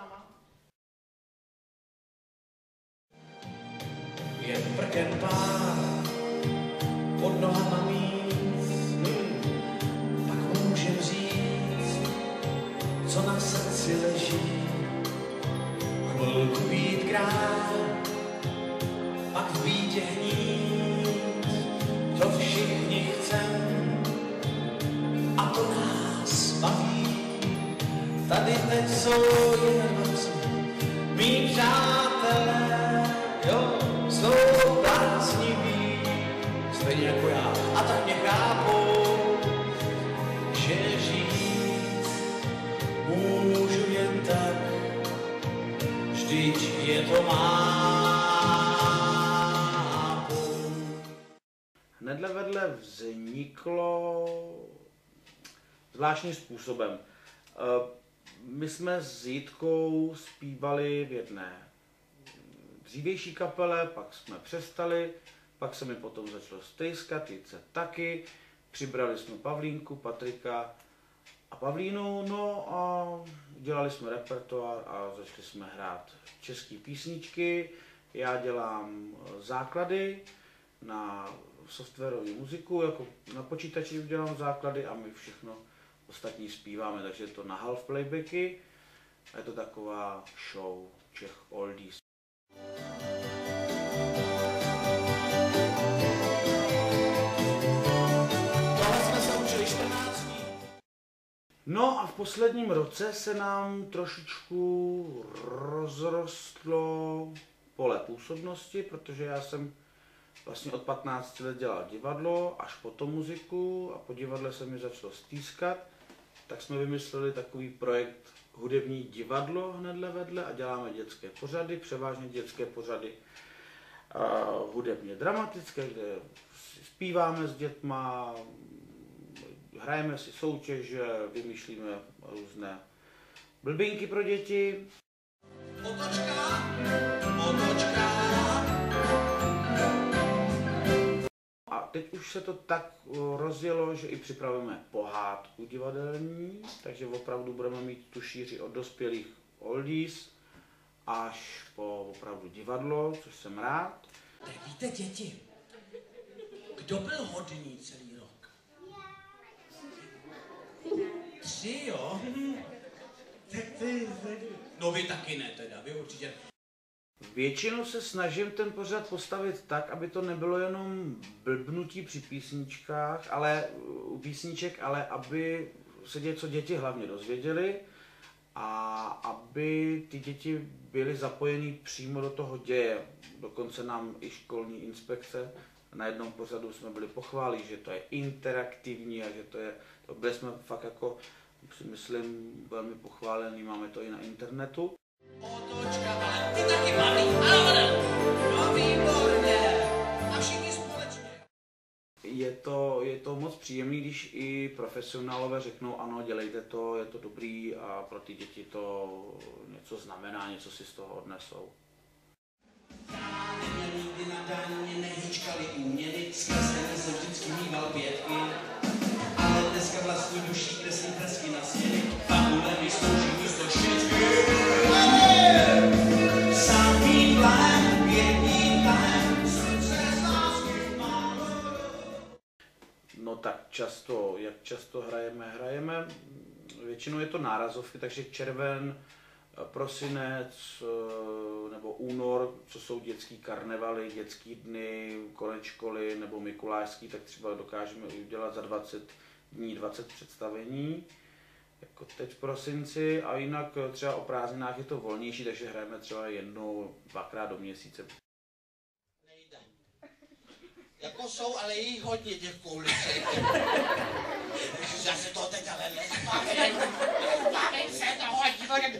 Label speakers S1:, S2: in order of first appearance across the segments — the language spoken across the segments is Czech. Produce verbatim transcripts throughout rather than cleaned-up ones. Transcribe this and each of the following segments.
S1: náma. Jen prken pár pod nohama mít, hmm, pak můžem říct, co na srdci leží. Chvilku být král, pak v bídě hnít, to všichni chcem a to nás baví. Tady teď jsou jenom mý přátelé, jo, jsou blázniví, stejně jako já, a tak mě chápou, že žít můžu jen tak, vždyť je to mápou. Hnedle vedle vzniklo zvláštním způsobem. My jsme s Jitkou zpívali v jedné dřívější kapele, pak jsme přestali, pak se mi potom začalo stejskat, Jitce taky, přibrali jsme Pavlínku, Patrika a Pavlínu, no a dělali jsme repertoár a začali jsme hrát české písničky. Já dělám základy na softwarové muziku, jako na počítači dělám základy a my všechno ostatní zpíváme, takže je to na half playbacky a je to taková show Czech Oldies. Tohle jsme se učili čtrnáct dní. No a v posledním roce se nám trošičku rozrostlo pole působnosti, protože já jsem vlastně od patnácti let dělal divadlo, až potom muziku a po divadle se mi začalo stýskat, tak jsme vymysleli takový projekt Hudební divadlo hnedle vedle a děláme dětské pořady, převážně dětské pořady uh, hudebně dramatické, kde zpíváme s dětma, hrajeme si soutěže, vymýšlíme různé blbinky pro děti. Otočka, otočka. A teď už se to tak rozjelo, že i připravujeme pohádku divadelní, takže opravdu budeme mít tu šíři od dospělých oldies až po opravdu divadlo, což jsem rád. Tak víte, děti, kdo byl hodný celý rok? Tři, jo? Tak ty, no vy taky ne teda, vy určitě. Většinou se snažím ten pořad postavit tak, aby to nebylo jenom blbnutí při písničkách, ale u písniček, ale aby se něco děti hlavně dozvěděly a aby ty děti byly zapojeny přímo do toho děje. Dokonce nám i školní inspekce na jednom pořadu jsme byli pochválili, že to je interaktivní a že to je, to byli jsme fakt jako, si myslím, velmi pochválení, máme to i na internetu. Otočka, ale ty taky malý, ale no výborně, a všichni společně. Je to, je to moc příjemný, když i profesionálové řeknou, ano, dělejte to, je to dobrý a pro ty děti to něco znamená, něco si z toho odnesou. Nikdy na daně nehyčkali úměny, zkreslený jsem vždycky mýval pětky, ale dneska vlastní duší kreslí kresky na stěny, fabule vystouží místo štěčky. No tak často, jak často hrajeme, hrajeme, většinou je to nárazovky, takže červen, prosinec nebo únor, co jsou dětský karnevaly, dětský dny, konec školy nebo mikulášský, tak třeba dokážeme udělat za dvacet dní dvacet představení, jako teď v prosinci, a jinak třeba o prázdninách je to volnější, takže hrajeme třeba jednou, dvakrát do měsíce.
S2: Nejde. Jako jsou, ale je hodně těch pouliček. Já se to teď ale nezbavím. Nezbavím se toho divadla.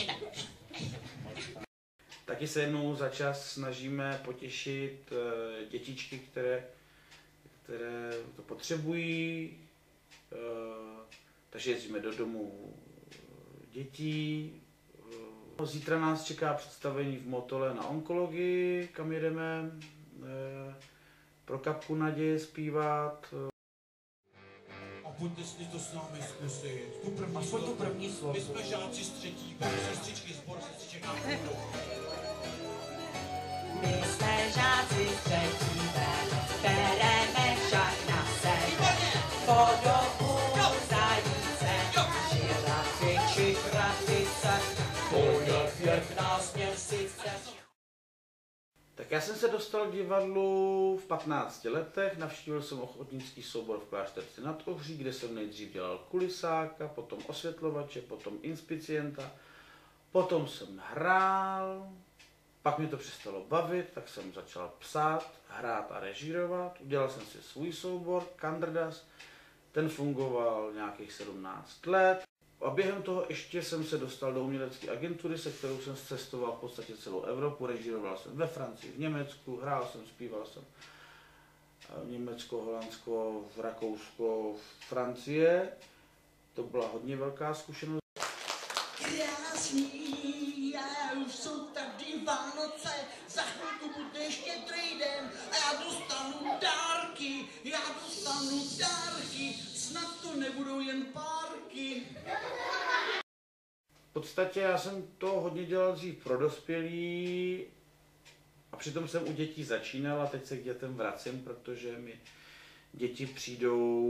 S1: Taky se jednou za čas snažíme potěšit dětičky, které, které to potřebují. Takže jezdíme do domu dětí. Zítra nás čeká představení v Motole na onkologii, kam jedeme pro Kapku naděje zpívat.
S2: A pojďte si to s námi zkusit. Tu první slovo. My jsme žáci z třetí, sestřičky z
S3: My jsme žáci třetí B, bereme však na sebe. Po dobu zajíce, žirafy či kratice, pojev nás měsíce.
S1: Tak já jsem se dostal k divadlu v patnácti letech, navštívil jsem ochotnický soubor v Klášterci nad Ohří, kde jsem nejdřív dělal kulisáka, potom osvětlovače, potom inspicienta, potom jsem hrál, pak mě to přestalo bavit, tak jsem začal psát, hrát a režírovat, udělal jsem si svůj soubor, Kandrdas, ten fungoval nějakých sedmnáct let. A během toho ještě jsem se dostal do umělecké agentury, se kterou jsem cestoval v podstatě celou Evropu, režíroval jsem ve Francii, v Německu, hrál jsem, zpíval jsem v Německo, Holandsko, v Rakousko, v Francie. To byla hodně velká zkušenost.
S2: Krásný, já už jsou tady Vánoce, za chvilku bude štědrý den a já dostanu dárky, já dostanu dárky, snad to nebudou jen párky.
S1: V podstatě já jsem to hodně dělal dřív pro dospělí a přitom jsem u dětí začínal a teď se k dětem vracím, protože mi děti přijdou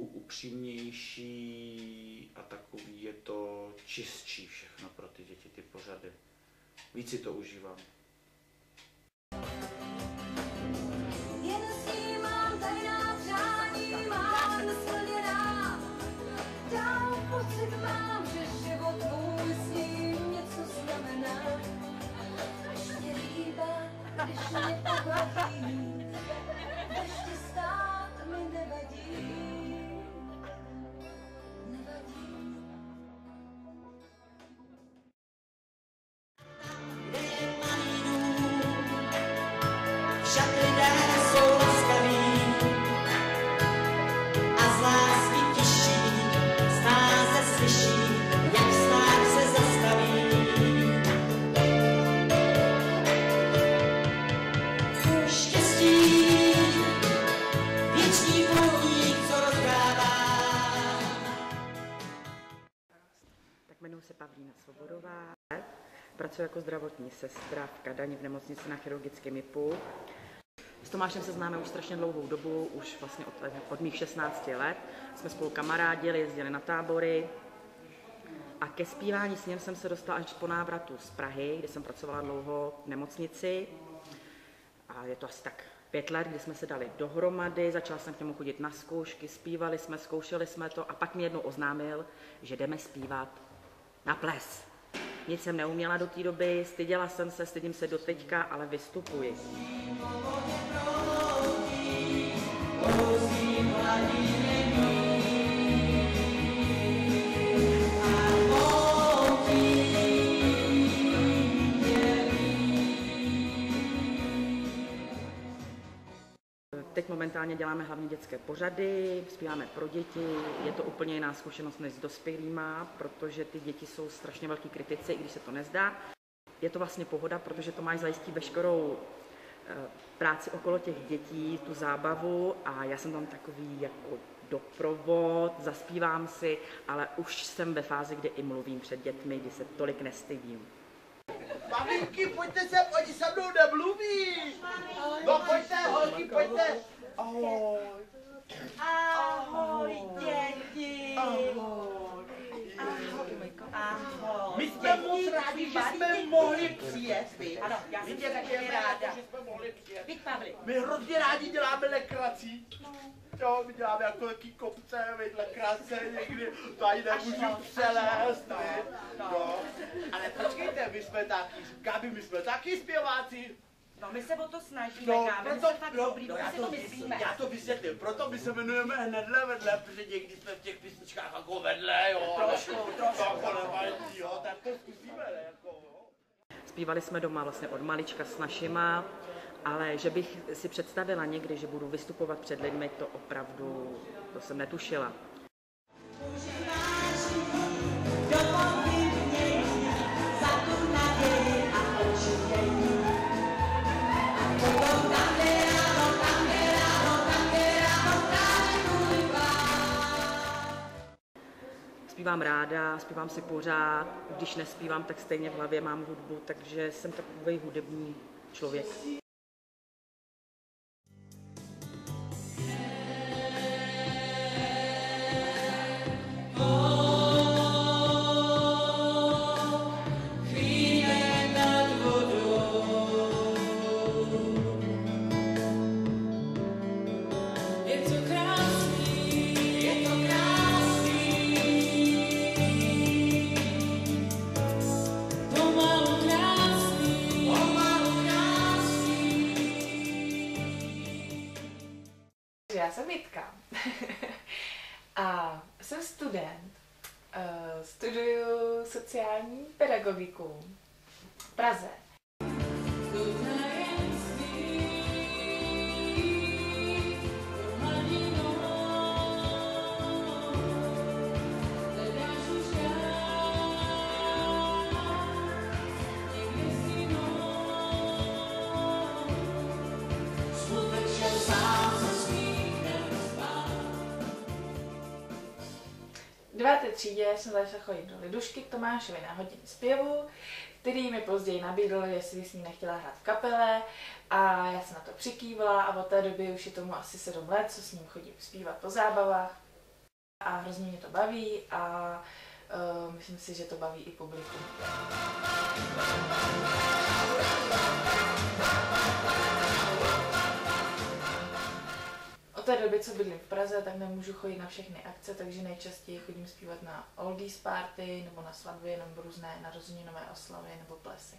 S1: upřímnější a takový je to čistší všechno pro ty děti, ty pořady. Víc si to užívám.
S4: Jen s ním mám tajná přání, mám silně rád. Dál pocit mám, že život můj s ním něco znamená. Když mě líbá, když mě pobaví, ještě stát mi nevadí. Nevadí.
S3: Však lidé jsou laskaví a z lásky tiší, snáze slyší, jak snad se zastaví. Štěstí, věčný poutník, co rozdává.
S5: Tak jmenuji se Pavlína Svobodová. Pracuji jako zdravotní sestra v Kadani v nemocnici na chirurgickém I P U. S Tomášem se známe už strašně dlouhou dobu, už vlastně od, od mých šestnácti let. Jsme spolu kamarádili, jezdili na tábory a ke zpívání s ním jsem se dostala až po návratu z Prahy, kde jsem pracovala dlouho v nemocnici. A je to asi tak pět let, kdy jsme se dali dohromady, začala jsem k němu chodit na zkoušky, zpívali jsme, zkoušeli jsme to a pak mi jednou oznámil, že jdeme zpívat na ples. Nic jsem neuměla do té doby, styděla jsem se, stydím se doteďka, ale vystupuji. Teď momentálně děláme hlavně dětské pořady, zpíváme pro děti, je to úplně jiná zkušenost než s dospělýma, protože ty děti jsou strašně velký kritici, i když se to nezdá. Je to vlastně pohoda, protože to máš zajistit veškerou práci okolo těch dětí, tu zábavu a já jsem tam takový jako doprovod, zaspívám si, ale už jsem ve fázi, kdy i mluvím před dětmi, kdy se tolik nestydím.
S2: Maminky, pojďte sem, oni se mnou nemluví. No pojďte, holky, pojďte. Ahoj.
S3: Ahoj, děti.
S2: Ahoj.
S3: Ahoj.
S2: My jsme moc rádi, že jsme mohli přijet.
S3: Ano, já jsem tě taky ráda.
S2: Že jsme mohli přijet.
S3: Víď, Pavli.
S2: My hrozně rádi děláme lekrací. Jo, my děláme jako taký kopce, vedle krásce někdy, to ani nemůžu přelézt, ne? No, ale počkejte, my jsme taky, Gabi, my jsme taky zpěváci.
S3: No, my se o to snažíme,
S2: No,
S3: Gábe, my
S2: proto,
S3: se fakt
S2: no,
S3: dobrý,
S2: no,
S3: my
S2: já
S3: si
S2: to,
S3: to myslíme.
S2: já to vysvětlím, proto my se jmenujeme hnedle vedle, protože někdy jsme v těch písničkách jako vedle, jo.
S3: Trošku, trošku.
S2: Jako nevadí, jo, tak to zkusíme, ne, jako, jo.
S5: Zpívali jsme doma vlastně od malička s našima, ale že bych si představila někdy, že budu vystupovat před lidmi, to opravdu, to jsem netušila. zpívám ráda, zpívám si pořád, když nespívám, tak stejně v hlavě mám hudbu, takže jsem takový hudební člověk.
S6: Já jsem Jitka a jsem student, uh, studuju sociální pedagogiku v Praze. V deváté třídě jsem začala chodit do Lidušky k Tomášovi na hodiny zpěvu, který mi později nabídl, jestli s ním nechtěla hrát v kapele, a já jsem na to přikývla a od té doby už je tomu asi sedm let, co s ním chodím zpívat po zábavách a hrozně mě to baví a uh, myslím si, že to baví i publikum. Od té doby, co bydlím v Praze, tak nemůžu chodit na všechny akce, takže nejčastěji chodím zpívat na oldies party, nebo na svatby, nebo různé narozeninové oslavy, nebo plesy.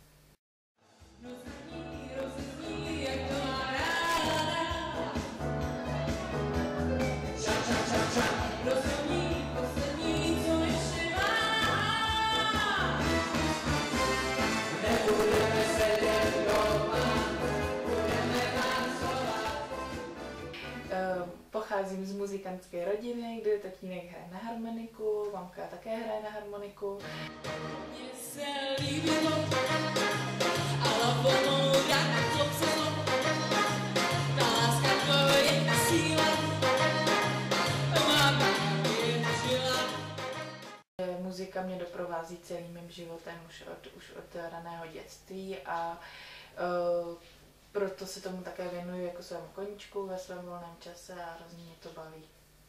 S6: Pocházím z muzikantské rodiny, kde tatínek hraje na harmoniku, mamka také hraje na harmoniku. Mně se líbilo, ale ono jak to psalo, ta láska to je síla, máma je žila. Muzika mě doprovází celým mým životem už od, už od raného dětství a uh, proto se tomu také věnuju jako svému koníčku ve svém volném čase a hrozně mě to baví.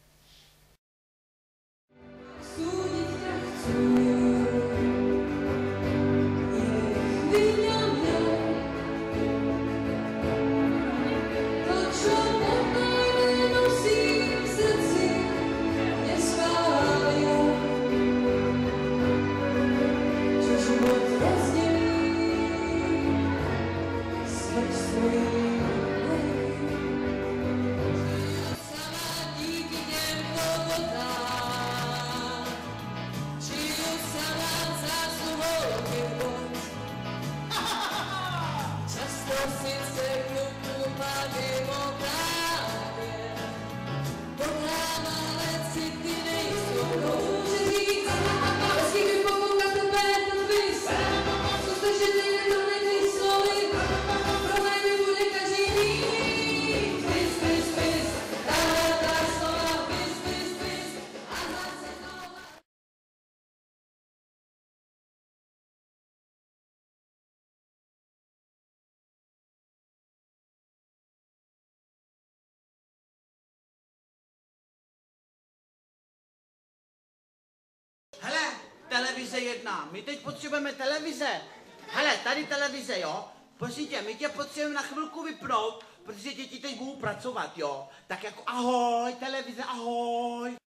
S1: Hele, televize jedna, my teď potřebujeme televize. Hele, tady televize, jo? Prosím tě, my tě potřebujeme na chvilku vypnout, protože děti teď budou pracovat, jo? Tak jako ahoj, televize, ahoj.